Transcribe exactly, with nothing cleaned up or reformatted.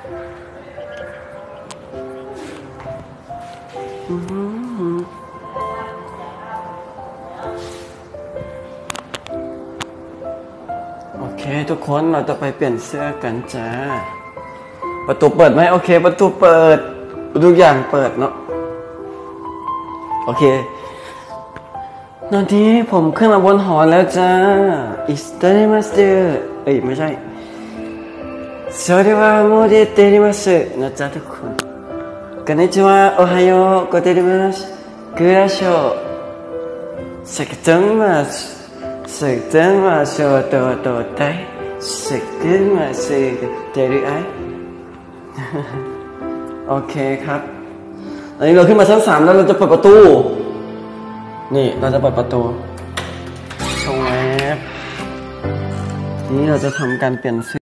โอเคทุกคนเราจะไปเปลี่ยนเสื้อกันจ้าประตูเปิดไหมโอเคประตูเปิดทุกอย่างเปิดเนาะโอเคตอนนี้ผมขึ้นมาบนหอแล้วจ้าอิสตาริมาสเตอร์เอ้ยไม่ใช่สวัสดีว่าโมเดเตริมาสึนะจ๊ะทุกคนこんにちはおはようございますグラショーสักจังมาสักจังมาโชว์ตัวตัวไตสักจังมาสึกเจริไอโอเคครับตอนนี้เราขึ้นมาชั้นสามแล้วเราจะเปิดประตูนี่เราจะเปิดประตูชงแอปนี่เราจะทำการเปลี่ยนเสื้อ